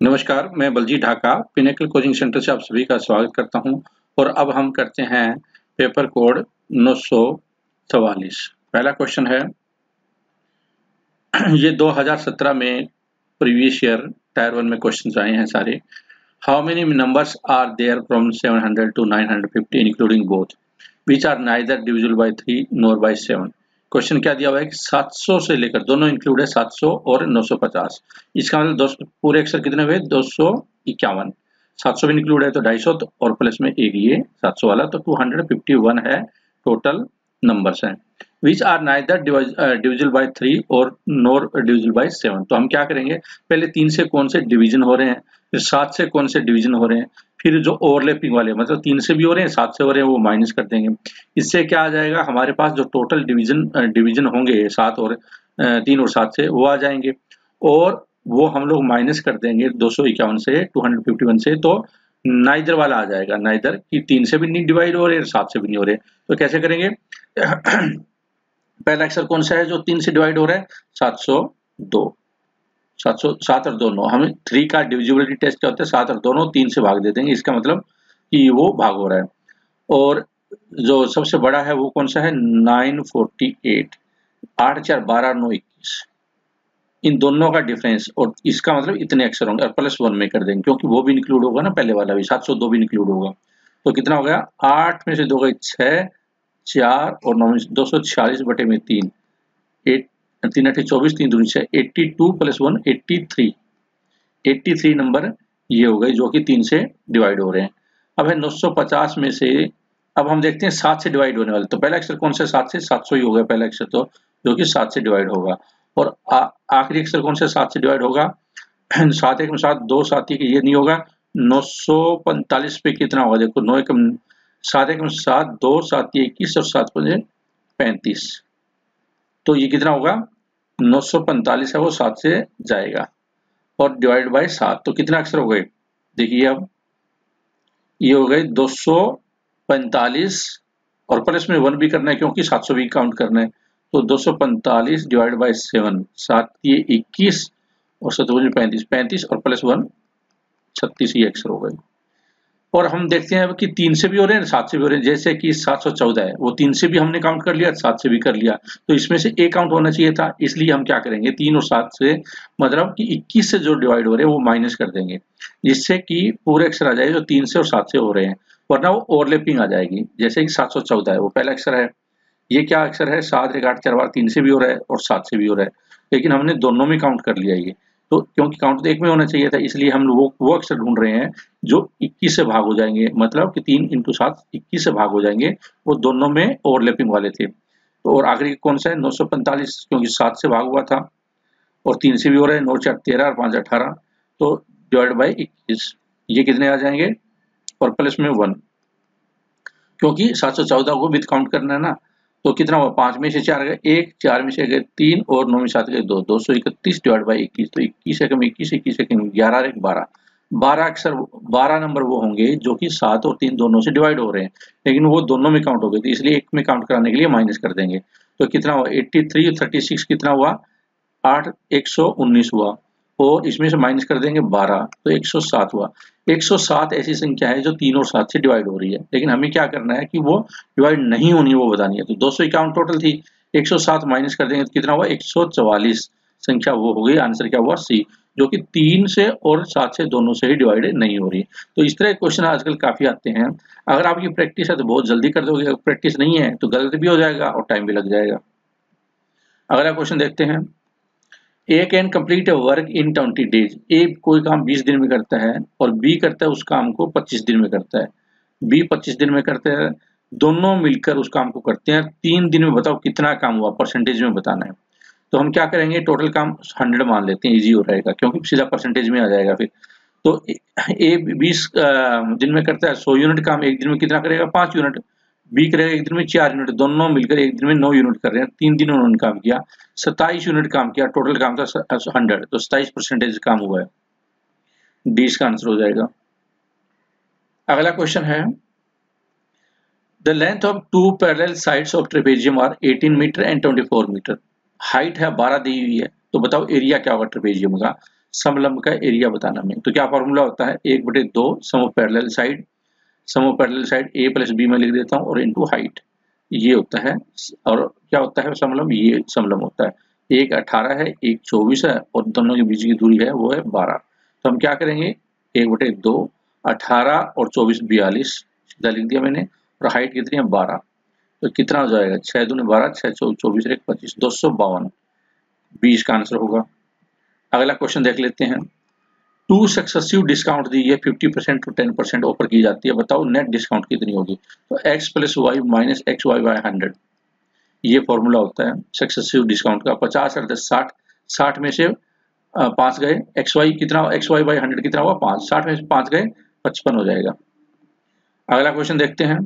नमस्कार, मैं Baljeet Dhaka Pinnacle coaching centre से आप सभी का स्वागत करता हूं और अब हम करते हैं पेपर कोड 944। पहला क्वेश्चन है ये 2017 में प्रीवियस ईयर टायर 1 में क्वेश्चंस आए हैं सारे। How many numbers are there from 700 to 950 including both which are neither divisible by 3 nor by 7। Question क्या दिया हुआ है कि 700 से लेकर दोनों इंक्लूड है 700 और 950। इसका मतलब पूरे अक्षर कितने हुए 251। 700 भी इंक्लूड है तो 250 और प्लस में एक ये 700 वाला तो 251 है टोटल नंबर्स हैं। Which are neither divisible by 3 और नॉर डिविजिबल बाय 7। तो हम क्या करेंगे, पहले 3 से कौन से डिवीजन हो रहे हैं, फिर 7 से कौन से डिवीजन हो रहे हैं, फिर जो ओवरलैपिंग वाले मतलब 3 से भी हो रहे हैं 7 से हो रहे हैं वो माइनस कर देंगे। इससे क्या आ जाएगा, हमारे पास जो टोटल डिवीजन होंगे 7 और 3 और 7 से वो आ जाएंगे और वो हम लोग माइनस कर देंगे 251 से 251 से, तो नाइदर वाला आ जाएगा। नाइदर कि 3 से भी नहीं डिवाइड हो रहे 7 से भी नहीं हो रहे। तो कैसे करेंगे पहला अक्षर कौन सा है जो 3 से डिवाइड हो रहा है 702। 7 और 2 9। हमें 3 का डिविजिबिलिटी टेस्ट क्या होता है 7 और 2 9 3 से भाग दे देंगे, इसका मतलब कि वो भाग हो रहा है। और जो सबसे बड़ा है वो कौन सा है 948। 8 4 12 9 21 इन दोनों का डिफरेंस और इसका मतलब इतने अक्षर होंगे और प्लस 1 में कर देंगे क्योंकि वो भी इंक्लूड होगा ना, पहले वाला भी 702 भी इंक्लूड होगा। तो कितना हो गया 8 में से 2 गए 6 4 और 9 में 246 बटे में 3 8 3 8 24 3 दूनी 6 82 प्लस 1 83 नंबर ये हो गए जो कि 3 से डिवाइड हो रहे हैं। अब है 950 में से अब हम देखते हैं 7 से डिवाइड होने वाले। तो पहला अक्षर कौन सा 7 से 700 ही हो गया पहला अक्षर, तो जो कि 7 से डिवाइड होगा। और आखिरी अक्षर कौन सा 7 से डिवाइड होगा 7 1 में 7 2 7 1 ये नहीं होगा। 945 पे कितना होगा देखो 9 1 7 1 में 7 2 7 21 और 7 5 35। तो ये कितना होगा 945 है वो 7 से जाएगा और डिवाइड बाय 7 तो कितने अक्षर हो गए देखिए। अब ये हो गए 245 और प्लस में 1 भी करना है क्योंकि 700 भी काउंट करना है। तो 245 डिवाइड बाय 7 7 ये 21 और 7 35 35 और प्लस 1 36 ये अक्षर हो गए। और हम देखते हैं कि 3 से भी हो रहे हैं 7 से भी हो रहे हैं। जैसे कि 714 है वो 3 से भी हमने काउंट कर लिया 7 से भी कर लिया, तो इसमें से एक काउंट होना चाहिए था। इसलिए हम क्या करेंगे 3 और 7 से मतलब कि 21 से जो डिवाइड हो रहे हैं वो माइनस कर देंगे जिससे कि पूरे अक्षर आ जाएगा जो 3 से और 7 से हो रहे हैं, वरना वो ओवरलैपिंग आ जाएगी। जैसे कि 714 है वो पहला अक्षर है, ये क्या अक्षर है 7 1 8 4 बार 3 से भी हो रहा है और 7 से भी हो रहा है, लेकिन हमने दोनों में काउंट कर लिया ये। तो क्योंकि काउंट तो एक में होना चाहिए था इसलिए हम वो अक्षर ढूंढ रहे हैं जो 21 से भाग हो जाएंगे, मतलब कि 3 × 7 21 से भाग हो जाएंगे, वो दोनों में ओवरलैपिंग वाले थे। तो और आखिरी कौन सा है 945 क्योंकि 7 से भाग हुआ था और 3 से भी हो रहा है 9 4 13 और 5 18 तो डिवाइड बाय 21 ये कितने आ जाएंगे और प्लस में 1 क्योंकि 714 को विद काउंट करना है ना। तो कितना हुआ 5 में से 4 गए 1 4 में से गए 3 और 9 में 7 गए 2 231 डिवाइड बाय 21 तो 21 एकम 21 21 एकम 11 1 12 12 अक्षर 12 नंबर वो होंगे जो कि 7 और 3 दोनों से डिवाइड हो रहे हैं, लेकिन वो दोनों में काउंट हो गए तो इसलिए एक में काउंट कराने के लिए माइनस कर देंगे। तो कितना हुआ 83 36 कितना हुआ 8 119 हुआ और इसमें से माइनस कर देंगे 12 तो 107 हुआ। 107 ऐसी संख्या है जो 3 और 7 से डिवाइड हो रही है, लेकिन हमें क्या करना है कि वो डिवाइड नहीं होनी है वो बतानी है। तो 251 टोटल थी 107 माइनस कर देंगे तो कितना हुआ 144 संख्या वो हो गई। आंसर क्या हुआ सी, जो कि 3 से और 7 से दोनों से ही डिवाइड नहीं हो रही। तो इस तरह के क्वेश्चन आजकल काफी आते हैं। अगर आपकी प्रैक्टिस है तो बहुत जल्दी कर दोगे, अगर प्रैक्टिस नहीं है तो गलत भी हो जाएगा और टाइम भी लग जाएगा। अगला क्वेश्चन देखते हैं। A can complete a work in 20 days. A कोई काम 20 दिन में करता है और बी करता है उस काम को 25 दिन में करता है। बी 25 दिन में करता है, दोनों मिलकर उस काम को करते हैं 3 दिन में। बताओ कितना काम हुआ, परसेंटेज में बताना है। तो हम क्या करेंगे टोटल काम 100 मान लेते हैं, इजी हो रहेगा क्योंकि सीधा परसेंटेज में आ जाएगा फिर। तो ए 20 दिन में करता है 100 यूनिट काम, एक दिन में कितना करेगा 5 यूनिट। बी करेगा एक दिन में 4 यूनिट, दोनों मिलकर एक दिन में 9 यूनिट कर रहे हैं, 3 दिन उन्होंने काम किया 27 यूनिट काम किया, टोटल काम था 100 तो 27% काम हुआ है। डी इसका आंसर हो जाएगा। अगला क्वेश्चन है the length of 2 parallel sides of trapezium are 18 metre and 24 metre. Height है 12 दी हुई है, तो बताओ एरिया क्या होगा ट्रेपेजियम का। समलंब का एरिया बताना हमें। तो क्या फॉर्मूला होता है, 1/2 sum of parallel side, sum of parallel side a plus b में लिख देता हूँ और इनटू हाइट, ये होता है। और क्या होता है समलंब, ये समलंब होता है। एक 18 है, एक 24 है और दोनों के बीच की दूरी है वो है 12। तो हम क्या करेंगे, 1/2 18 और 24 42 सीधा लिख दिया मैंने, और हाइट कितनी है 12। तो कितना हो जाएगा, 6 दूनी 12, 6 24 1 25, 252 20 का आंसर होगा। अगला क्वेश्चन देख लेते हैं। 2 सक्सेसिव डिस्काउंट दी है 50% टू 10% ऑफर की जाती है, बताओ नेट डिस्काउंट कितनी होगी। तो x plus Y minus X Y by 100, ये फॉर्मूला होता है सक्सेसिव डिस्काउंट का। 50 और 10 60, 60 में से 5 गए, एक्स वाई कितना, एक्स वाई बाई 100 कितना हुआ 5, 60 में से 5 गए 55 हो जाएगा। अगला क्वेश्चन देखते हैं।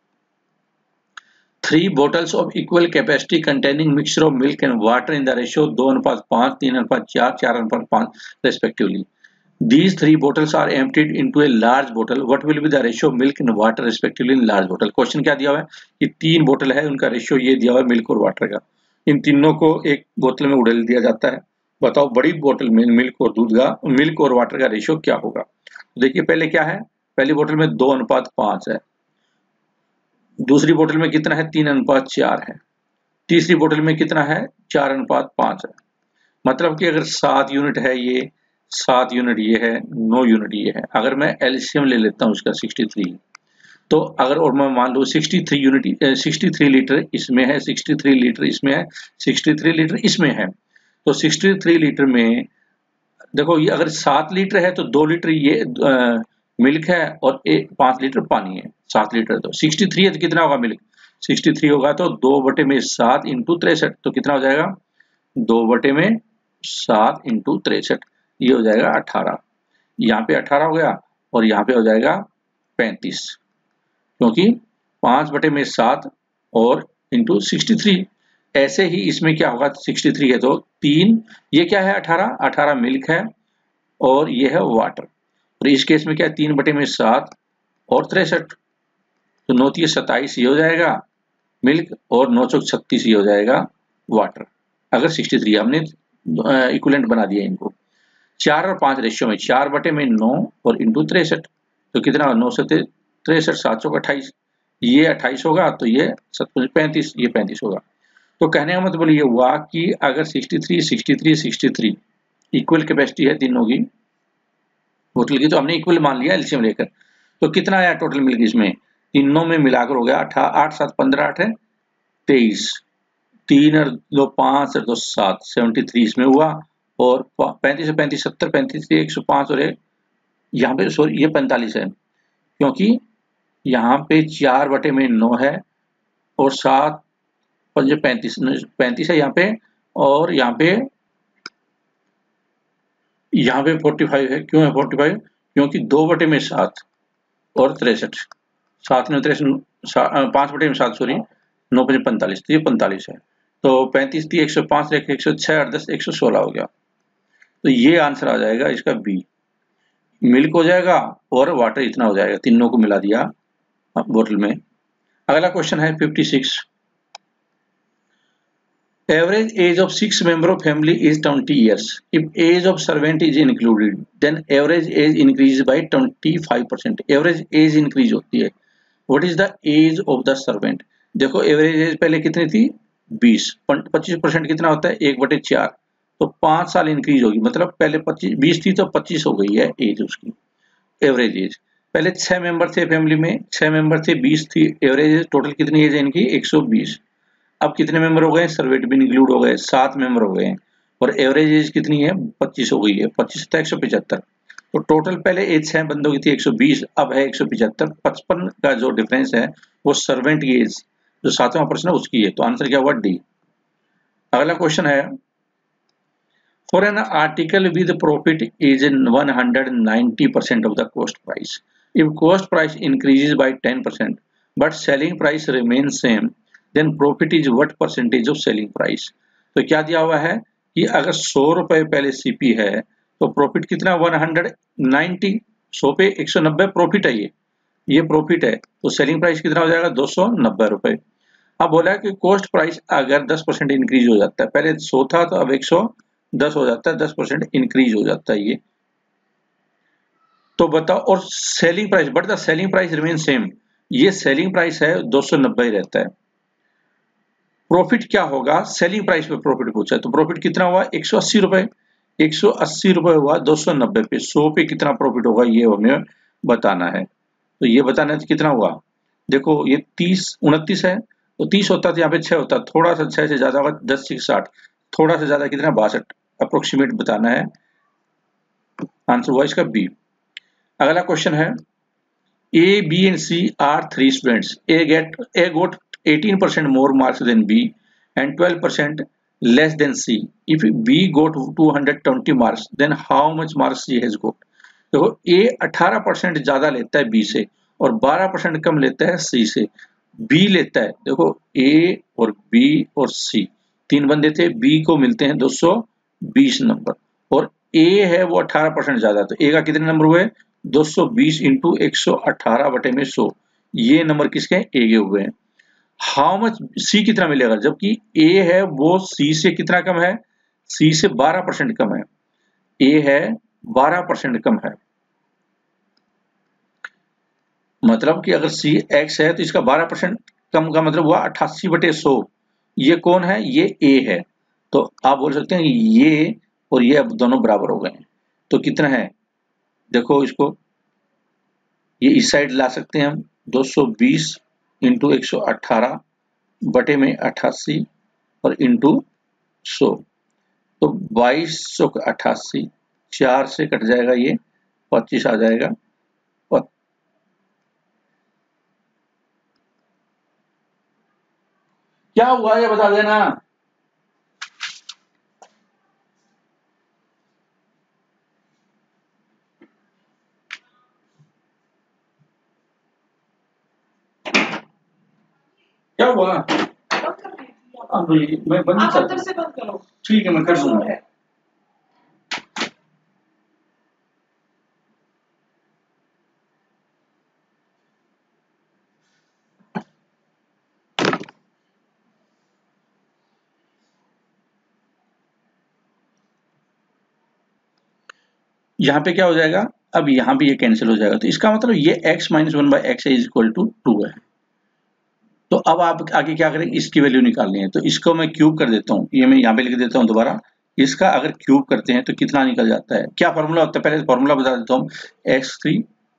3 bottles of equal capacity containing mixture of milk and water in the ratio 2:5, 3:4, 4:5 respectively. These 3 bottles are emptied into a large bottle. What will be the ratio of milk and water respectively in large bottle? Question क्या दिया हुआ है कि 3 बोतल है, उनका ratio ये दिया हुआ है मिल्क और वाटर का। इन तीनों को एक बोतल में उड़ेल दिया जाता है, बताओ बड़ी बोतल में मिल्क और दूध का, मिल्क और वाटर का रेशियो क्या होगा। तो देखिए पहले क्या है, पहली बोतल में 2:5 है, दूसरी बोतल में कितना है 3:4 है, तीसरी बोतल में कितना है 4:5 है। मतलब कि अगर 7 यूनिट है ये, 7 यूनिट ये है, 9 यूनिट ये है। अगर मैं एलसीएम ले लेता हूँ इसका 63, तो अगर और मैं मान लो 63 यूनिट 63 लीटर इसमें है, 63 लीटर इसमें है, 63 लीटर इसमें है, तो 63 लीटर में देखो ये अगर 7 लीटर है तो 2 लीटर ये मिल्क है और 5 लीटर पानी है। 7 लीटर तो 63 है तो कितना होगा मिल्क, 63 होगा तो 2/7 इंटू 63, तो कितना हो जाएगा 2/7 इंटू 63, ये हो जाएगा 18। यहाँ पे 18 हो गया और यहाँ पे हो जाएगा 35, क्योंकि 5/7 और इंटू 63। ऐसे ही इसमें क्या होगा, 63 है तो 3, ये क्या है 18 मिल्क है और ये है वाटर, और इस केस में क्या है 3/7 और 63, तो 9 3 27 ये हो जाएगा मिल्क और 9 4 36 ये हो जाएगा वाटर। अगर 63 हमने इक्विवेलेंट बना दिया इनको। 4 और 5 रेशियो में 4/9 और इंटू 63, तो कितना 9 से 63 7 चौक 28, ये 28 होगा तो ये 35, ये 35 होगा। तो कहने का मतलब ये हुआ कि अगर 63 63 63 इक्वल कैपेसिटी है तीनों की बोतल की, तो हमने इक्वल मान लिया एलसीएम लेकर, तो कितना आया टोटल मिल्क इसमें तीनों में मिलाकर हो गया 8 7 15 8 23, 3 और 2 5 और 2 7 73 इसमें हुआ, और 35 से 35 70 35 से 105 और यहाँ पे सॉरी ये 45 है, क्योंकि यहाँ पे 4/9 है और 7 5 35 है यहाँ पे, और यहाँ पे 45 है। क्यों है 45, क्योंकि 2/7 और 63, 7 में 63 5/7 सॉरी 9 5 45, तो ये 45 है, तो 35 थी 105 106 और 10 116 हो गया। तो ये आंसर आ जाएगा इसका बी, मिल्क हो जाएगा और वाटर इतना हो जाएगा, तीनों को मिला दिया बोतल में। अगला क्वेश्चन है 56। Average age of 6 member of family is 20 years. If age of servant is included, then average age increases by 25%. Average age increase होती है। What is the age of the servant? देखो average age पहले कितनी थी 20, 25% कितना होता है 1/4, तो 5 साल इंक्रीज होगी, मतलब पहले 20 थी तो 25 हो गई है एज उसकी। एवरेज एज पहले 6 मेंबर थे फैमिली में, 6 मेंबर थे 20 थी एवरेज एज, टोटल कितनी एज है इनकी 120। अब कितने मेंबर हो गए, सर्वेंट भी इंक्लूड हो गए, 7 मेंबर हो गए, और एवरेज एज कितनी है 25 हो गई है, 25 था 175, तो टोटल पहले एज 6 बंदों की थी 120, अब है 175, 55 का जो डिफरेंस है वो सर्वेंट की एज जो 7वां प्रश्न है उसकी है, तो आंसर क्या हुआ डी। अगला क्वेश्चन है for an article with profit is 190% of the cost price, if cost price increases by 10% but selling price remain same then profit is what percentage of selling price. तो क्या दिया हुआ है कि अगर 100 रुपए पहले सीपी है तो प्रॉफिट कितना 190, 100 पे 190 प्रॉफिट है, ये प्रॉफिट है, तो सेलिंग प्राइस कितना हो जाएगा 290 रुपए। अब बोला कि कॉस्ट प्राइस अगर 10% इंक्रीज हो जाता है, पहले 100 था तो अब 10 हो जाता है, 10% इंक्रीज हो जाता है ये। तो बताओ, और selling price, but the selling price remain same, ये सेलिंग प्राइस है 290 रहता है। प्रॉफिट क्या होगा, सेलिंग प्राइस पे प्रॉफिट पूछा है, तो प्रॉफिट कितना हुआ 180 रुपए, 180 रुपए हुआ 290 पे, 100 पे कितना प्रॉफिट होगा ये हमें बताना है। तो ये बताना है तो कितना हुआ, देखो ये 29 है, तो 30 होता तो यहाँ पे 6 होता, थोड़ा सा 6 से ज्यादा होगा, 10 से 60, थोड़ा सा ज्यादा कितना 62, अप्रोक्सीमेट बताना है। आंसर हुआ इसका बी। अगला क्वेश्चन है, A, B and C are 3 students. A got 18% more marks than B and 12% less than C. If B got 220 marks, then how much marks C has got? देखो A 18% ज्यादा लेता है B से और 12% कम लेता है C से। B लेता है, देखो A और B और C तीन बंदे थे, B को मिलते हैं 220 नंबर और A है वो 18% ज्यादा, तो A का कितने नंबर हुए 220 इंटू 118 बटे में 100, ये नंबर किसके हैं A के हुए हैं। हाउ मच C कितना मिलेगा, जबकि A है वो C से कितना कम है, C से 12% कम है, A है 12% कम है, मतलब कि अगर C X है तो इसका 12% कम का मतलब हुआ 88 बटे 100, ये कौन है, ये A है। तो आप बोल सकते हैं कि ये और ये अब दोनों बराबर हो गए, तो कितना है, देखो इसको ये इस साइड ला सकते हैं हम, 220 इंटू 118 बटे में 88 और इंटू 100, तो 2200 का 88, 4 से कट जाएगा ये 25 आ जाएगा। और क्या हुआ ये बता देना। क्या हुआ, मैं बंद कर, ठीक है मैं कर दूंगा। यहाँ पे क्या हो जाएगा, अब यहाँ भी ये कैंसिल हो जाएगा, तो इसका मतलब ये x minus 1/x is equal to 2 है। तो अब आप आगे क्या करेंगे, इसकी वैल्यू निकालनी है, तो इसको मैं क्यूब कर देता हूँ, ये मैं यहाँ पे लिख देता हूँ दोबारा, इसका अगर क्यूब करते हैं तो कितना निकल जाता है, क्या फॉर्मूला होता है, पहले फॉर्मूला बता देता हूँ, x3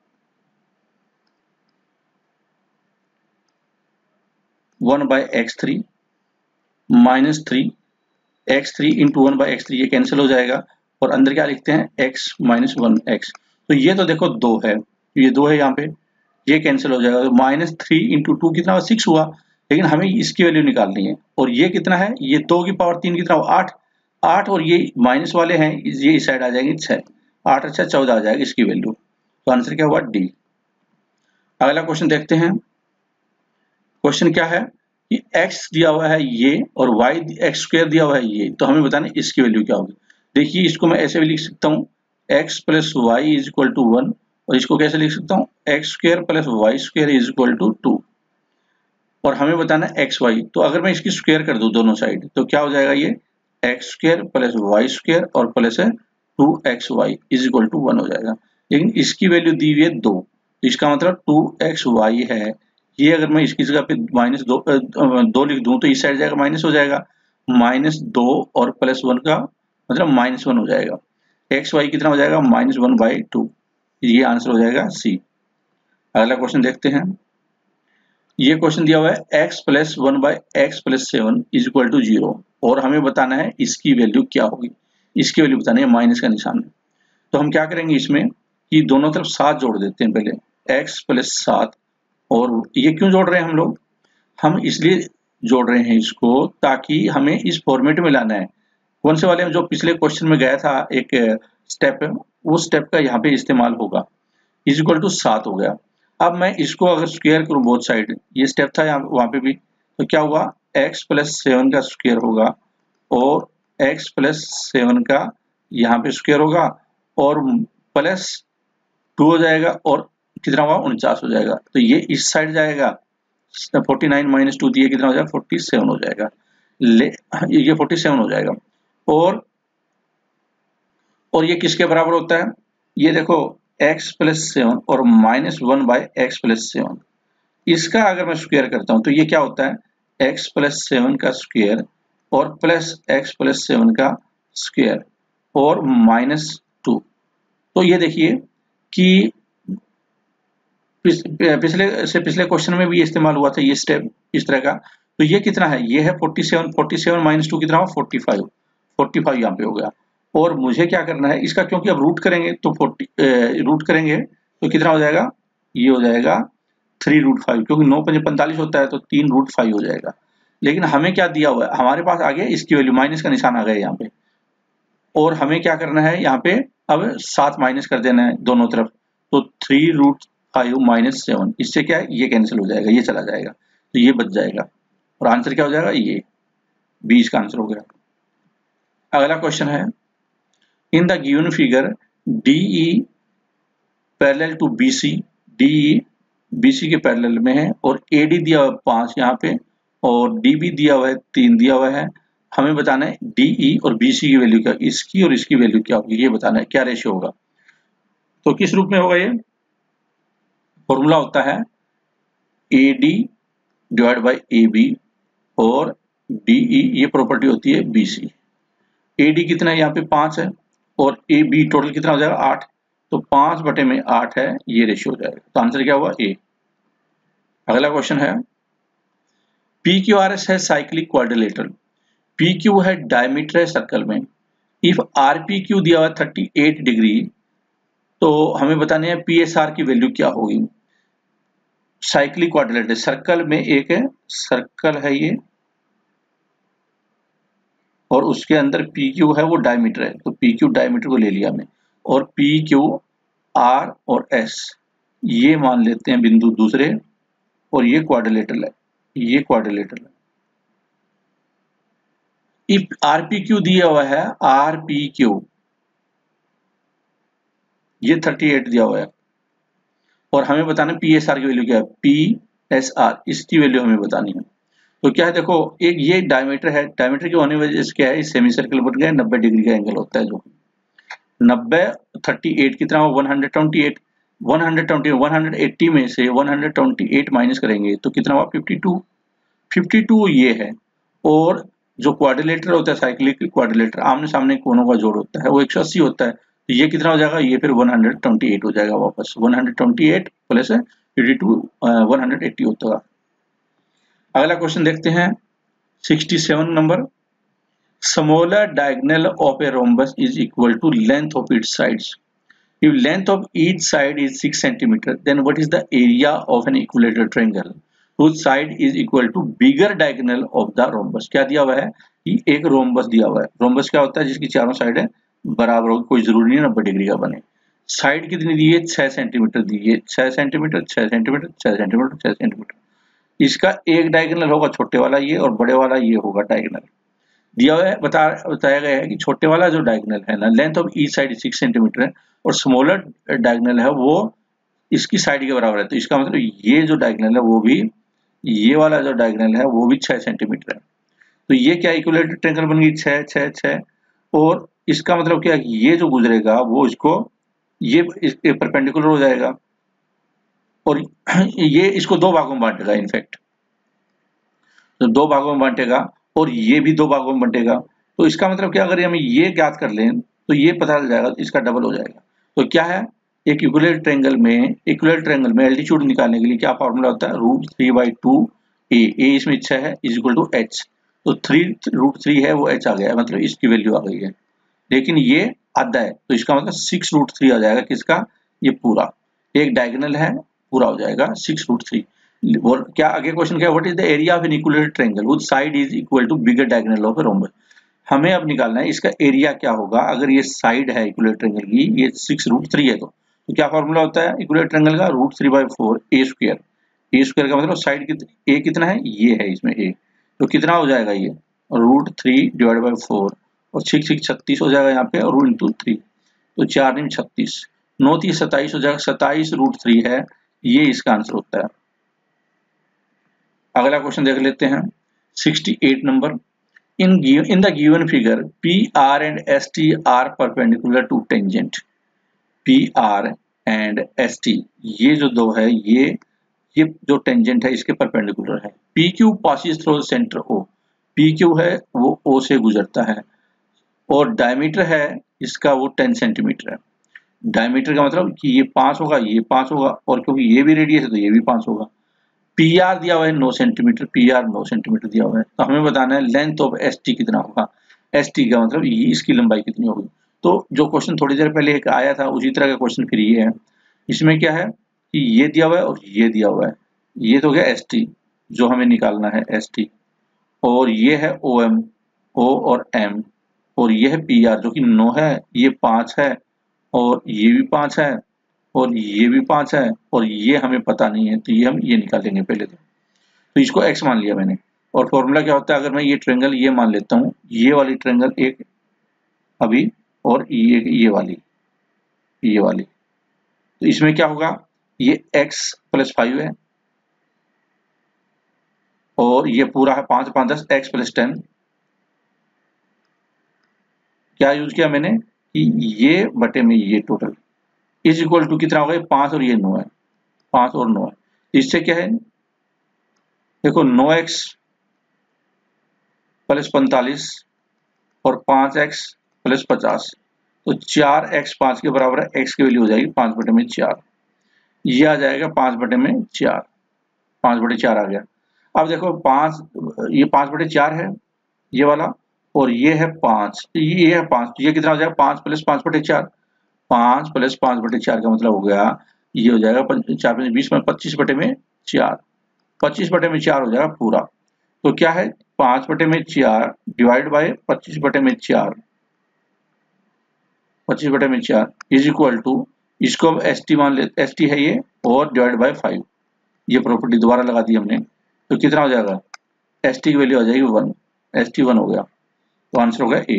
1/x3 minus 3 x3 into 1/x3, ये कैंसिल हो जाएगा और अंदर क्या लिखते हैं x माइनस 1x, तो ये तो देखो 2 है, ये 2 है यहाँ पे, ये कैंसिल हो जाएगा, तो -3 इंटू 2 कितना हुआ 6 हुआ, लेकिन हमें इसकी वैल्यू निकालनी है, और ये कितना है, ये 2 की पावर 3 कितना हुआ 8, 8 और ये माइनस वाले हैं, ये इस साइड आ जाएंगे 6, 8 अच्छा 14 आ जाएगा इसकी वैल्यू, तो आंसर क्या हुआ डी। अगला क्वेश्चन देखते हैं, क्वेश्चन क्या है कि x दिया हुआ है ये और y x स्क्वायर दिया हुआ है ये, तो हमें बताना इसकी वैल्यू क्या होगी। देखिए इसको मैं ऐसे भी लिख सकता हूँ x plus Y is equal to 1, और इसको कैसे लिख सकता हूँ X square plus Y square is equal to 2, और हमें बताना है एक्स वाई, तो अगर मैं इसकी स्क्वायर कर दूं दोनों साइड तो क्या हो जाएगा, ये X square plus Y square और प्लस है 2xy इज इक्वल टू 1 हो जाएगा, लेकिन इसकी वैल्यू दी हुई है 2, तो इसका मतलब 2xy है, ये अगर मैं इसकी जगह पे -2 लिख दूं तो इस साइड जाएगा माइनस हो जाएगा, -2 और +1 का मतलब -1 हो जाएगा, एक्स वाई कितना हो जाएगा -1/2, ये आंसर हो जाएगा सी। अगला क्वेश्चन देखते हैं, ये क्वेश्चन दिया हुआ है x plus 1/x plus 7 is equal to 0, और हमें बताना है इसकी वैल्यू क्या होगी, इसकी वैल्यू बतानी है, माइनस का निशान है, तो हम क्या करेंगे इसमें कि दोनों तरफ 7 जोड़ देते हैं, पहले x प्लस 7, और ये क्यों जोड़ रहे हैं हम लोग, हम इसलिए जोड़ रहे हैं इसको ताकि हमें इस फॉर्मेट में लाना है, कौन से वाले में जो पिछले क्वेश्चन में गया था एक स्टेप, वो स्टेप का यहाँ पे इस्तेमाल होगा, इज इक्वल टू 7 हो गया। अब मैं इसको अगर स्क्वायर करूं बोथ साइड, ये स्टेप था यहाँ वहां पे भी, तो क्या हुआ x प्लस 7 का स्क्वायर होगा और x प्लस 7 का यहाँ पे स्क्वायर होगा और प्लस 2 हो जाएगा, और कितना हुआ 49 हो जाएगा, तो ये इस साइड जाएगा 49 माइनस 2 दिए कितना हो जाएगा 47 हो जाएगा, ये 47 हो जाएगा, और और ये किसके बराबर होता है, ये देखो x प्लस 7 और -1/x+7, इसका अगर मैं स्क्वायर करता हूं तो ये क्या होता है, x प्लस 7 का स्क्वायर और प्लस x+7 का स्क्वायर और -2। तो ये देखिए कि पिछले क्वेश्चन में भी इस्तेमाल हुआ था ये स्टेप इस तरह का। तो ये कितना है, ये है 47, 47 - 2 कितना हो 45, 45 यहाँ पे हो गया। और मुझे क्या करना है इसका, क्योंकि अब रूट करेंगे तो रूट करेंगे तो कितना हो जाएगा, ये हो जाएगा 3√5, क्योंकि 9 × 5 = 45 होता है, तो 3√5 हो जाएगा। लेकिन हमें क्या दिया हुआ है, हमारे पास आ गया इसकी वैल्यू, माइनस का निशान आ गया यहाँ पे, और हमें क्या करना है यहाँ पे, अब 7 माइनस कर देना है दोनों तरफ, तो 3√5 - 7, इससे क्या है, ये कैंसिल हो जाएगा, ये चला जाएगा, तो ये बच जाएगा, और आंसर क्या हो जाएगा, ये 20 का आंसर हो गया। अगला क्वेश्चन है, in the given figure DE parallel to BC, DE BC के पैरेलल में है, और AD दिया हुआ है 5 यहाँ पे, और DB दिया हुआ है 3 दिया हुआ है। हमें बताना है DE और BC की वैल्यू क्या, इसकी और इसकी वैल्यू क्या होगी, ये बताना है, क्या रेशियो होगा। तो किस रूप में होगा, ये फॉर्मूला होता है AD / AB और DE, ये प्रॉपर्टी होती है BC। AD कितना है, यहाँ पे 5 है, और AB टोटल कितना हो जाएगा 8, तो 5/8 है, ये रेशियो हो जाएगा। तो आंसर क्या हुआ, A। अगला क्वेश्चन है, PQRS है साइक्लिक क्वाड्रिलेटरल, PQ है डायमीटर है सर्कल में, इफ RPQ दिया हुआ 38 डिग्री, तो हमें बताने है PSR की वैल्यू क्या होगी। साइक्लिक क्वाड्रिलेटरल, सर्कल में एक है, सर्कल है ये, और उसके अंदर PQ है वो डायमीटर है, तो PQ डायमीटर को ले लिया हमने, और PQ R और S ये मान लेते हैं बिंदु दूसरे, और ये क्वाड्रिलेटरल है, ये क्वाड्रिलेटरल है। इफ RPQ दिया हुआ है, RPQ ये 38 दिया हुआ है, और हमें बताना है PSR की वैल्यू क्या है, PSR इसकी वैल्यू हमें बतानी है। तो क्या है, देखो एक ये डायमीटर है, डायमीटर के होने वजह से क्या है, सेमी सर्कल बन गया, 90 डिग्री का एंगल होता है, जो 90 38 कितना हो 128, 180 में से 128 माइनस करेंगे तो कितना हुआ 52, 52 ये है। और जो क्वाड्रिलेटर होता है, साइक्लिक क्वाड्रिलेटर, आमने सामने कोनों का जोड़ होता है, वो 180 होता है, तो ये कितना हो जाएगा, ये फिर 128 हो जाएगा, वापस 128 प्लस 52 180 होता है। अगला क्वेश्चन देखते हैं, 67 number, smaller diagonal of a rhombus is equal to length of its sides, if length of each side is 6 cm, then what is the area of an equilateral triangle whose side is equal to bigger diagonal of the rhombus। क्या दिया हुआ है कि एक rhombus दिया हुआ है, rhombus क्या होता है, जिसकी चारों साइड है बराबर होगी, कोई जरूरी नहीं 90 डिग्री का बने। साइड कितनी दी है, 6 सेंटीमीटर दी है, 6 सेंटीमीटर 6 सेंटीमीटर 6 सेंटीमीटर 6 सेंटीमीटर। इसका एक डायगोनल होगा छोटे वाला ये, और बड़े वाला ये होगा डायगोनल। दिया हुआ है, बताया गया है कि छोटे वाला जो डायगोनल है ना, length of each side 6 centimetre है, और स्मॉलर डायगोनल है वो इसकी साइड के बराबर है, तो इसका मतलब ये जो डायगोनल है वो भी, ये वाला जो डायगोनल है वो भी 6 सेंटीमीटर है। तो ये क्या इक्विलेटरल ट्रायंगल बन गई 6 6 6, और इसका मतलब क्या है, ये जो गुजरेगा वो इसको, ये परपेंडिकुलर हो जाएगा, और ये इसको 2 भागों में बांटेगा, इनफैक्ट तो 2 भागों में बांटेगा, और ये भी 2 भागों में बंटेगा। तो इसका मतलब क्या, अगर हम ये ज्ञात कर लें तो ये पता चल जाएगा, इसका डबल हो जाएगा। तो क्या है, एक इक्विलेटरल ट्रायंगल में एल्टीट्यूड निकालने के लिए क्या फॉर्मूला होता है, √3/2a, a इसमें 6 है, इज इक्वल टू h, तो 3√3 है वो h आ गया, मतलब इसकी वैल्यू आ गई है। लेकिन ये आधा है, तो इसका मतलब 6√3 आ जाएगा, किसका, ये पूरा एक डायगोनल है, पूरा हो जाएगा 6√3। और क्या आगे क्वेश्चन क्या है, what is the area of an equilateral triangle which side is equal to bigger diagonal of a rhombus. हमें अब निकालना है इसका एरिया क्या होगा, अगर ये साइड है इक्विलेटरल ट्रायंगल की, ये 6√3 है, तो क्या फॉर्मूला होता है इक्विलेटरल ट्रायंगल का, √3/4 a²। a² का मतलब साइड a कितना है, ये है इसमें a, तो कितना हो जाएगा ये √3/4, और 6 6 36 हो जाएगा यहाँ पे, और इंटू 3, तो 4 9 36, 9 3 27 हो जाएगा, 27√3 है, ये इसका आंसर होता है। अगला क्वेश्चन देख लेते हैं, 68 number, in the given figure PR and ST are perpendicular to tangent. PR and ST ये जो दो है ये जो टेंजेंट है इसके परपेंडिकुलर है। PQ passes through centre O, PQ है वो O से गुजरता है और डायमीटर है इसका वो 10 सेंटीमीटर है। डायमीटर का मतलब कि ये 5 होगा, ये 5 होगा और क्योंकि ये भी रेडियस है तो ये भी 5 होगा। PR दिया हुआ है 9 सेंटीमीटर, PR 9 सेंटीमीटर दिया हुआ है, तो हमें बताना है लेंथ ऑफ ST कितना होगा। ST का मतलब ये इसकी लंबाई कितनी होगी। तो जो क्वेश्चन थोड़ी देर पहले एक आया था उसी तरह का क्वेश्चन फिर ये है। इसमें क्या है कि ये दिया हुआ है और ये दिया हुआ है, ये तो गया ST जो हमें निकालना है ST, और ये है OM, O और M, और ये है PR जो कि 9 है, ये 5 है और ये भी 5 है और ये भी 5 है और ये हमें पता नहीं है, तो ये हम ये निकालेंगे पहले तो इसको x मान लिया मैंने। और फॉर्मूला क्या होता है, अगर मैं ये ट्रायंगल ये मान लेता हूँ, ये वाली ट्रायंगल एक अभी और ये वाली, तो इसमें क्या होगा, ये x + 5 है और ये पूरा है 5 5 10 x + 10। क्या यूज किया मैंने कि ये बटे में ये टोटल इज इक्वल टू कितना होगा, 5 और ये 9 है, 5 और 9 है। इससे क्या है, देखो 9x + 45 और 5x + 50, तो 4x 5 के बराबर है, x की वैल्यू हो जाएगी 5/4, ये आ जाएगा 5/4, 5/4 आ गया। अब देखो 5, ये 5/4 है ये वाला और ये है 5, ये है 5, ये कितना हो जाएगा 5 + 5/4, 5 + 5/4 का मतलब हो गया ये हो जाएगा 4 × 20 में 25/4, 25/4 हो जाएगा पूरा। तो क्या है 5/4 divide by 25/4, 25/4 is equal to, इसको हम ST मान ले, ST है ये, और डिवाइड बाय 5, ये प्रॉपर्टी दोबारा लगा दी हमने, तो कितना हो जाएगा ST की वैल्यू आ जाएगी 1, ST 1 हो गया, तो आंसर हो गया A।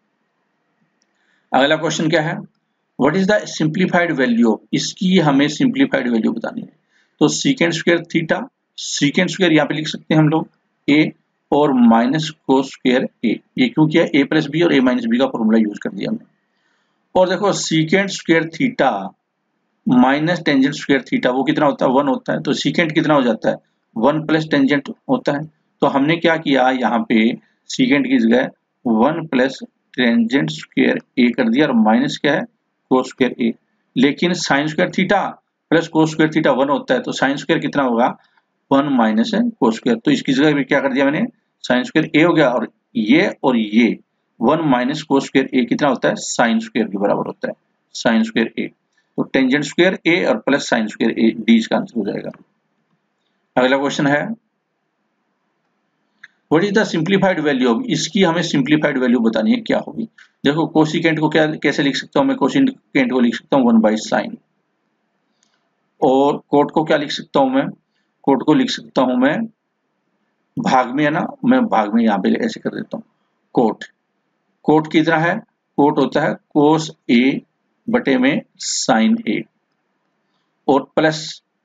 अगला क्वेश्चन क्या है, what is the simplified value, इसकी हमें सिंप्लीफाइड वैल्यू बतानी है। तो secant square theta, secant square यहाँ पे लिख सकते हैं हम लोग A और माइनस कोस स्क्वायर A, ये क्यों किया, A + B और A - B का फॉर्मूला यूज कर दिया हमने। और देखो secant square theta minus tangent square theta वो कितना होता है, 1 होता है, तो सीकेंट कितना हो जाता है 1 + टेंजेंट होता है। तो हमने क्या किया यहाँ पे सीकेंट की जगह 1 + टेंजेंट स्क्वायर A कर दिया और माइनस क्या है कोस स्क्वायर A, लेकिन sine square theta plus cos square theta 1 होता है, तो साइन स्क्वायर कितना होगा 1 माइनस है कोस स्क्वायर, तो इसकी जगह क्या कर दिया मैंने साइन स्क्वायर A हो गया, और ये 1 माइनस कोस स्क्वायर A कितना होता है साइन स्क्वायर के बराबर होता है, साइन स्क्वायर A, तो टेंजेंट स्क्वायर A और plus sine square A, D इसका आंसर हो जाएगा। अगला क्वेश्चन है what is the simplified value of, इसकी हमें सिंप्लीफाइड वैल्यू बतानी है क्या होगी। देखो कोसिकेंट को क्या कैसे लिख सकता हूं मैं, कोसिकेंट को लिख सकता हूं 1/sin, और कोट को क्या लिख सकता हूं मैं, कोट को लिख सकता हूं मैं भाग में, है ना, मैं भाग में यहाँ पे ऐसे कर देता हूँ, कोट की तरह है, कोट होता है कोस A बटे में साइन A और प्लस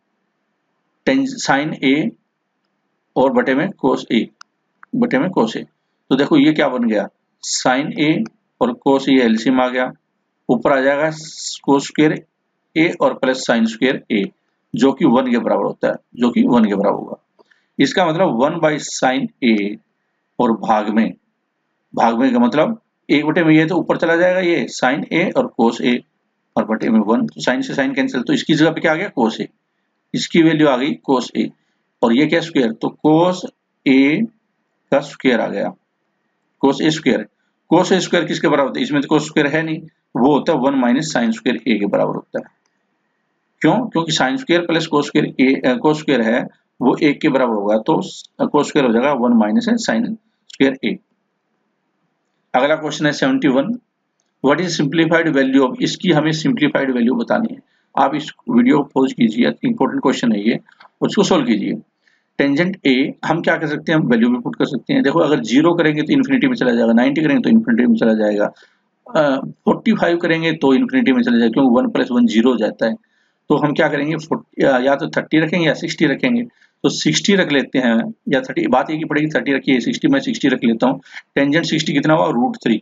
साइन A और बटे में कोस A बटे में कोस A, तो देखो ये क्या बन गया साइन A और कोस A एलसीएम आ गया, ऊपर आ जाएगा कोस स्क्वायर A और प्लस साइन स्क्वायर A जो कि 1 के बराबर होता है, जो कि 1 के बराबर होगा। इसका मतलब 1/sin A और भाग में का मतलब 1 बटे में ये तो ऊपर चला जाएगा ये साइन A और कोस A और बटे में 1, तो साइन से साइन कैंसिल, तो इसकी जगह पे क्या आ गया कोस A, इसकी वैल्यू आ गई कोस A और ये क्या स्क्वायर, तो कोस A का स्क्वायर आ गया, cos A square, cos A square किसके बराबर होता है, इसमें तो कोस स्क्वायर है नहीं, वो होता है 1 माइनस साइन स्क्वायर A के बराबर होता है। क्यों, क्योंकि sine square plus cos square है वो 1 के बराबर होगा, तो कोस स्क्वायर हो जाएगा 1 माइनस साइन स्क्वायर A। अगला क्वेश्चन है 71, what is simplified value of, इसकी हमें सिंप्लीफाइड वैल्यू बतानी है। आप इस वीडियो को पॉज कीजिए, इंपॉर्टेंट क्वेश्चन है ये, उसको सोल्व कीजिए। टेंजेंट A हम क्या कर सकते हैं, हम वैल्यू भी पुट कर सकते हैं। देखो अगर 0 करेंगे तो इन्फिनिटी में चला जाएगा, 90 करेंगे तो इन्फिनिटी में चला जाएगा, 45 करेंगे तो इन्फिनिटी में चला जाएगा, क्योंकि 1 + 1 0 हो जाता है। तो हम क्या करेंगे, या तो 30 रखेंगे या 60 रखेंगे, तो 60 रख लेते हैं, या 30, बात एक ही पड़ेगी, 30 रखिए, 60 मैं 60 रख लेता हूँ। टेंजेंट 60 कितना हुआ, √3,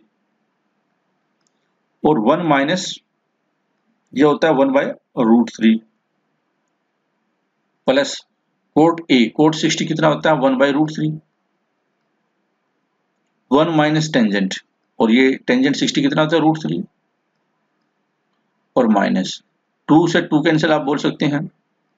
और 1 माइनस ये होता है 1/√3 प्लस कोट ए, कोट 60 कितना होता है 1/√3, 1 माइनस टेंजेंट, और ये टेंजेंट 60 कितना होता है √3, और माइनस 2 से 2 कैंसिल आप बोल सकते हैं,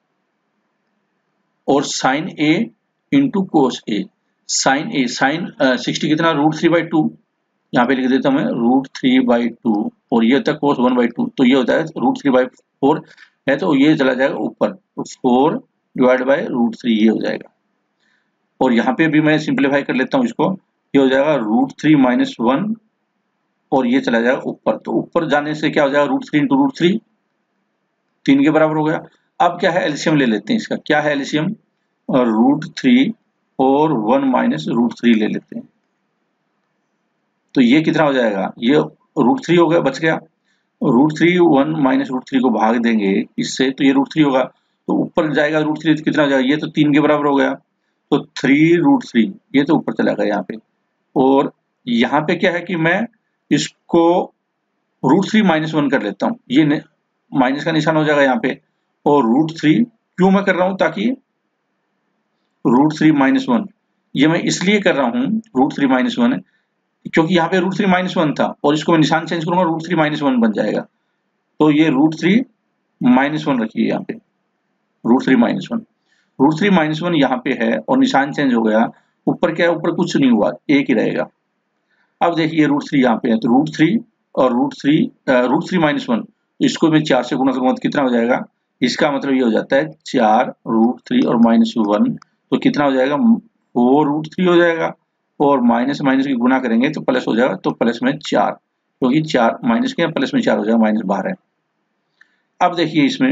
और sine A into cos A, sine A, sine 60 कितना √3/2, यहाँ पे लिख देता हूँ मैं √3/2, और ये होता है कोस 1/2, तो ये होता है √3/4 है, तो ये चला जाएगा ऊपर, तो 4 डिवाइड बाय √3 ये हो जाएगा, और यहाँ पे भी मैं सिंप्लीफाई कर लेता हूँ इसको, ये हो जाएगा √3 माइनस 1, और ये चला जाएगा ऊपर, तो ऊपर जाने से क्या हो जाएगा √3 इंटू √3 3 के बराबर हो गया। अब क्या है, एलसीएम ले लेते हैं इसका, क्या है एलसीएम, √3 और 1 माइनस √3 ले लेते हैं, तो ये कितना हो जाएगा, ये √3 हो गया, बच गया, √3 1 माइनस √3 को भाग देंगे इससे, तो ये √3 होगा, तो ऊपर जाएगा √3 तो कितना हो जाएगा, ये तो 3 के बराबर हो गया, तो 3√3 ये तो ऊपर चला गया यहाँ पे, और यहाँ पे क्या है कि मैं इसको √3 माइनस 1 कर लेता हूँ, ये माइनस का निशान हो जाएगा यहाँ पे, और √3 क्यों मैं कर रहा हूँ, ताकि √3 माइनस 1 ये मैं इसलिए कर रहा हूँ √3 माइनस 1, क्योंकि यहाँ पे √3 माइनस 1 था, और इसको मैं निशान चेंज करूंगा √3 माइनस 1 बन जाएगा, तो ये √3 माइनस 1 रखिए यहाँ पे, √3 माइनस 1, √3 माइनस 1 यहाँ पे है, और निशान चेंज हो गया, ऊपर क्या है, ऊपर कुछ नहीं हुआ, एक ही रहेगा। अब देखिए √3 यहाँ पे है, तो √3 और √3 माइनस 1, इसको मैं 4 से गुणा करूंगा तो कितना हो जाएगा, इसका मतलब ये हो जाता है 4 √3 और माइनस 1, तो कितना हो जाएगा 4√3 हो जाएगा, और माइनस माइनस की गुणा करेंगे तो प्लस हो जाएगा, तो प्लस में 4, क्योंकि 4 माइनस के प्लस में 4 हो जाएगा, माइनस बाहर है। अब देखिए इसमें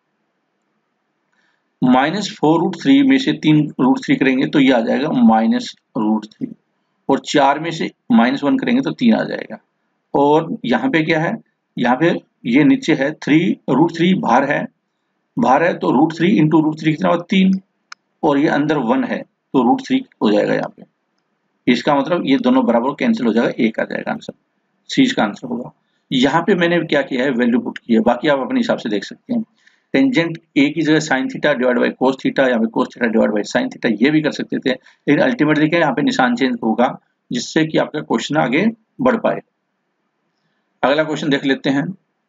-4√3 में से 3√3 करेंगे तो ये आ जाएगा -√3, और 4 में से -1 करेंगे तो 3 आ जाएगा, और यहाँ पे क्या है, यहाँ पे ये नीचे है 3√3 बाहर है, तो √3 इंटू √3 कितना होगा 3, और ये अंदर 1 है, तो √3 हो जाएगा यहाँ पे, इसका मतलब ये दोनों बराबर कैंसिल हो जाएगा, 1 आ जाएगा आंसर, सी का आंसर होगा। यहाँ पे मैंने क्या किया है, वैल्यू पुट की है, बाकी आप अपने हिसाब से देख सकते हैं। टेंजेंट ए की जगह sine theta divide by cos theta, या cos theta divide by sine theta, ये भी कर सकते थे, लेकिन अल्टीमेटली क्या यहाँ पे निशान चेंज होगा, जिससे कि आपका क्वेश्चन आगे बढ़ पाए। अगला क्वेश्चन देख लेते हैं,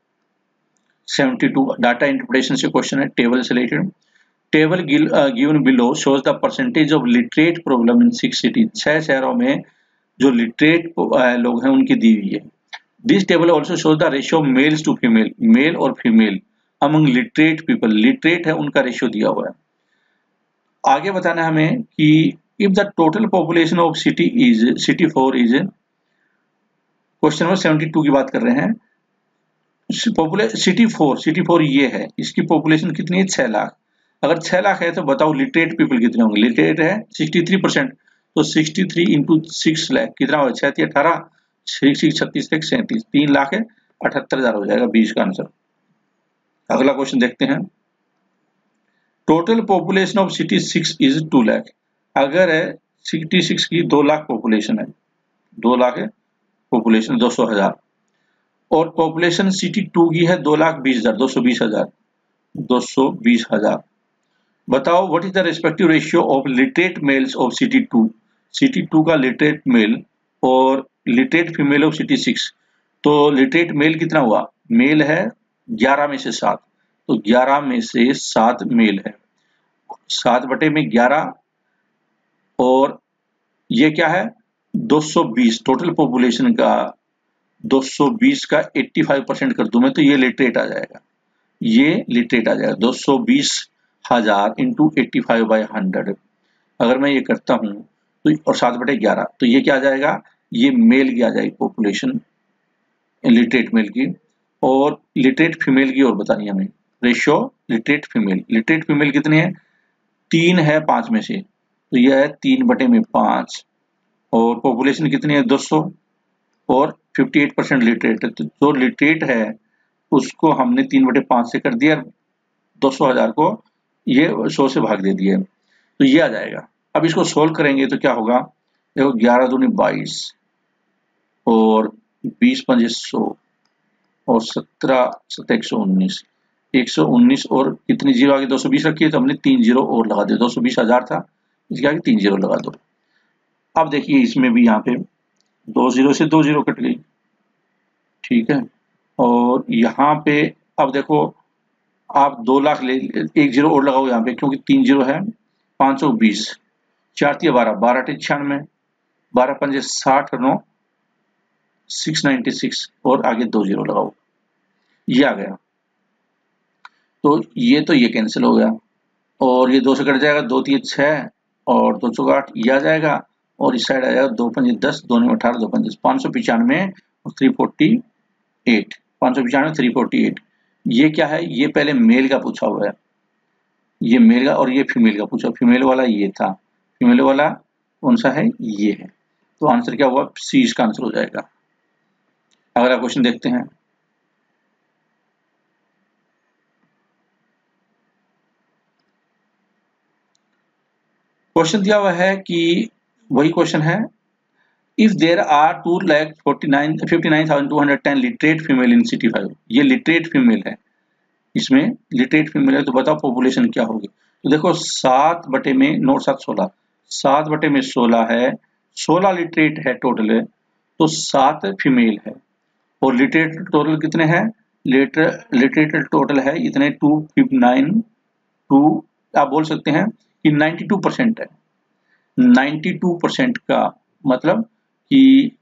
72 डाटा इंटरप्रिटेशन से क्वेश्चन है, टेबल से related. Table given below shows the percentage of literate problem in 6 cities, 6 शहरों में जो लिटरेट लोग हैं उनकी दी हुई है। This table also shows the ratio males to female, male और female among literate people, literate है उनका रेशियो दिया हुआ है। आगे बताना है हमें कि if the total population of city 4 is, question number 72 की बात कर रहे हैं, सिटी 4 ये है, इसकी पॉपुलेशन कितनी है 6 लाख, अगर 6 लाख है तो बताओ लिटरेट पीपल कितने होंगे, लिटरेट है 63%, तो 63 इंटू 6 लाख कितना होगा, 6 18, 36 36 37, 3 लाख है 78,000 हो जाएगा, 20 का आंसर। अगला क्वेश्चन देखते हैं, total population of city 6 is 2 lakh, अगर है सिटी 6 की 2 लाख पॉपुलेशन है, 2 लाख है पॉपुलेशन 200,000, और पॉपुलेशन सिटी 2 की है 2,20,000, 220,000, बताओ what is the respective ratio of literate males of city 2 का लिटरेट मेल और लिटरेट फीमेल ऑफ सिटी 6, तो लिटरेट मेल कितना हुआ, मेल है 11 में से 7, तो 11 में से 7 मेल है, 7/11, और ये क्या है 220, टोटल पॉपुलेशन का 220 का 85% कर दूं मैं तो ये लिटरेट आ जाएगा, ये लिटरेट आ जाएगा 220,000 इंटू 85/100, अगर मैं ये करता हूं तो, और 7/11, तो ये क्या आ जाएगा, ये मेल की आ जाएगी पॉपुलेशन, लिटरेट मेल की, और लिटरेट फीमेल की और बतानी है हमें रेशियो, लिटरेट फीमेल कितने हैं, 3 है 5 में से, तो यह है 3/5, और पॉपुलेशन कितनी है 200, और 58% लिटरेट है, तो जो लिटरेट है उसको हमने 3/5 से कर दिया, 200,000 को ये 100 से भाग दे दिया, तो ये आ जाएगा। अब इसको सोल्व करेंगे तो क्या होगा, देखो 11 दूनी 22 और 20 पंजे 100 और 17 7 119, 119 और कितनी जीरो आगे 220 रखी है तो हमने 3 जीरो और लगा दिया, 220,000 था, इसके आगे 3 जीरो लगा दो। अब देखिए इसमें भी यहाँ पे 2 जीरो से 2 जीरो कट गई, ठीक है। और यहाँ पे अब देखो आप 2 लाख ले, 1 जीरो और लगाओ यहाँ पे क्योंकि 3 जीरो है, 520, 4 तिया 12, 12 अठे 96, 12 पंजे 60 और 9 696 और आगे 2 जीरो लगाओ, ये आ गया। तो ये कैंसिल हो गया और ये 2 से कट जाएगा, 2 तिये 6 और 2 चौका 8, ये आ जाएगा और इस साइड आ जाएगा 2 पंजे 10, 2 ने 18, 2 पंजे 595 और 348, 595 348। ये क्या है, ये पहले मेल का पूछा हुआ है, ये मेल का और ये फीमेल का पूछा, फीमेल वाला ये था, फीमेल वाला कौन सा है, ये है। तो आंसर क्या हुआ, सी इसका आंसर हो जाएगा। अगला क्वेश्चन देखते हैं। क्वेश्चन दिया हुआ है कि वही क्वेश्चन है, if there are 2,59,210 literate female in city 5, ये लिटरेट फीमेल है, इसमें लिटरेट फीमेल है, तो बताओ पॉपुलेशन क्या होगी। तो देखो 7 बटे में 9 7 16, 7 बटे में 16 है, 16 लिटरेट है टोटल है, तो 7 फीमेल है और लिटरेट टोटल कितने हैं, लिटरेट टोटल है इतने 259, 2 आप बोल सकते हैं कि 92% है, 92% का मतलब कि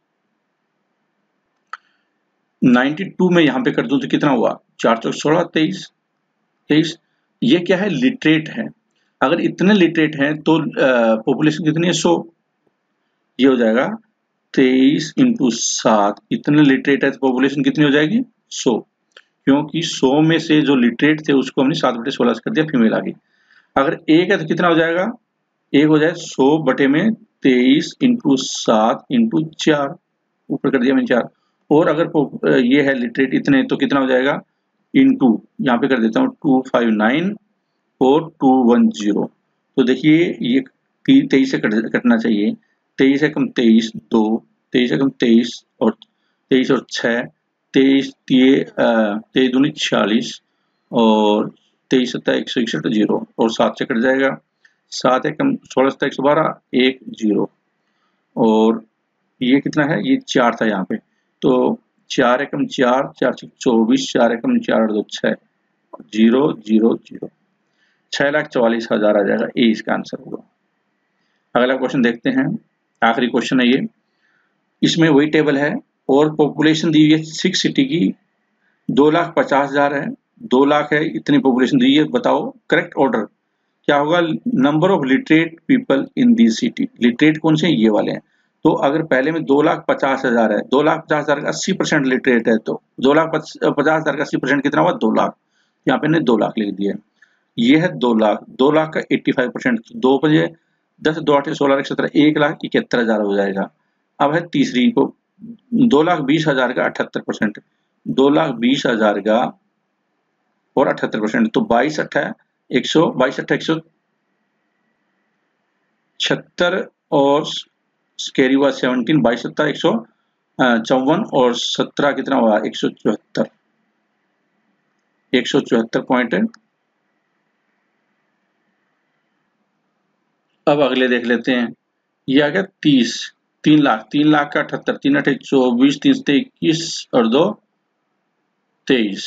92 में यहाँ पे कर दूं तो कितना हुआ, 4 चौक 16 23, ये क्या है, लिटरेट है। अगर इतने लिटरेट हैं तो पॉपुलेशन कितनी है, 100, ये हो जाएगा 23 इंटू 7, इतने लिटरेट है तो पॉपुलेशन कितनी हो जाएगी, 100, क्योंकि 100 में से जो लिटरेट थे उसको हमने 7 बटे 16 से कर दिया, फीमेल आ गई। अगर एक है तो कितना हो जाएगा, एक हो जाए 100 बटे में 23 इंटू 7 इंटू 4, ऊपर कर दिया मैंने 4, और अगर ये है लिटरेट इतने तो कितना हो जाएगा, इंटू यहाँ पे कर देता हूँ 259 और 210। तो देखिए ये 23 से कटना चाहिए, 23 एकम 23 2, 23 एकम 23 और 23 और 6, 23 दूनी 46 और 23 सत्ता 161 जीरो और 7 से कट जाएगा, 7 एकम 16 सत्ता 112 1 जीरो और ये कितना है, ये 4 था यहाँ पे, तो 4 एकम 4 4 24, 4 एकम 4 और 2 6 0 0 0, 6,44,000 आ जाएगा, ए इसका आंसर होगा। अगला क्वेश्चन देखते हैं, आखिरी क्वेश्चन है ये, इसमें वही टेबल है और पॉपुलेशन दी हुई है 6 सिटी की, 2,50,000 है, 2 लाख है, इतनी पॉपुलेशन दी है, बताओ करेक्ट ऑर्डर क्या होगा, number of literate people in the city, literate कौन से, ये वाले हैं। तो अगर पहले में 2,50,000 है, 2,50,000 का 80% लिटरेट है, तो 2,50,000 का 80% कितना हुआ, 2 लाख, यहाँ पे ने 2 लाख लिख दिया। ये है 2 लाख, 2 लाख का 85%, 2 बजे 10 2 8 16 17 1,71,000 हो जाएगा। अब है तीसरी को 2,20,000 का 78%, 2,20,000 का और 78%, तो 22 अट्ठा 176 और कैरी हुआ 17, 22 सत्ता 154 और 17 कितना हुआ, 174, 174 पॉइंट है। अब अगले देख लेते हैं, ये आ गया 30, 3 लाख, 3 लाख का 78, 3 अठे 24, 3 सत्ते 21 और 2 23,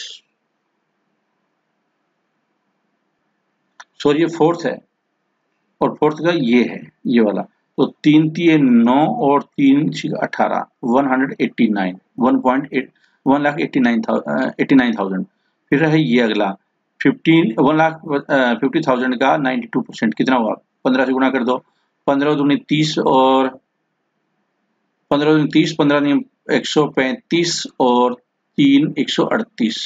सॉरी ये फोर्थ है और फोर्थ का ये है, ये वाला, तो 3 तिये 9 और 3 18, 189, 1,89,000। फिर है ये अगला 1,50,000 का 92%, कितना हुआ, 15 से गुणा कर दो, 15 दूनी 30 और 15 दूनी 30, 15 दूनी 135 और 3 138।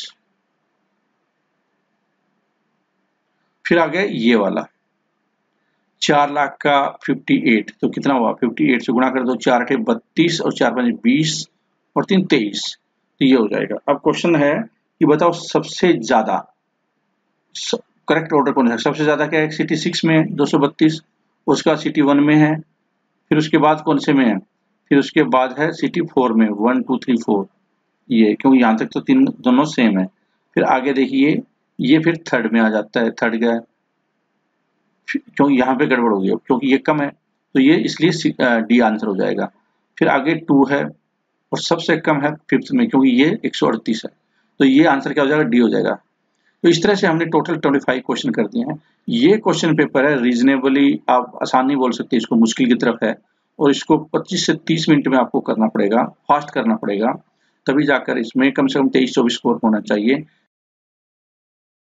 फिर आ गया ये वाला 4 लाख का 58, तो कितना हुआ, 58 से गुणा कर दो, 4 अठे 32 और 4 पंजे 20 और 3 23, तो ये हो जाएगा। अब क्वेश्चन है कि बताओ सबसे ज्यादा करेक्ट ऑर्डर कौन है, सबसे ज्यादा क्या है, सिटी 6 में है 232, उसका सिटी 1 में है, फिर उसके बाद कौन से में है, फिर उसके बाद है सिटी 4 में 1 2 3 4, ये क्योंकि यहाँ तक तो तीन दोनों सेम है। फिर आगे देखिए ये फिर थर्ड में आ जाता है, थर्ड गया क्योंकि यहाँ पे गड़बड़ हो गई क्योंकि ये कम है तो ये इसलिए डी आंसर हो जाएगा। फिर आगे 2 है और सबसे कम है 5th में क्योंकि ये 138 है, तो ये आंसर क्या हो जाएगा, डी हो जाएगा। तो इस तरह से हमने टोटल 25 क्वेश्चन कर दिए हैं। ये क्वेश्चन पेपर है रीजनेबली, आप आसान नहीं बोल सकते, इसको मुश्किल की तरफ है और इसको 25 से 30 मिनट में आपको करना पड़ेगा, फास्ट करना पड़ेगा, तभी जाकर इसमें कम से कम 23-24 स्कोर होना चाहिए।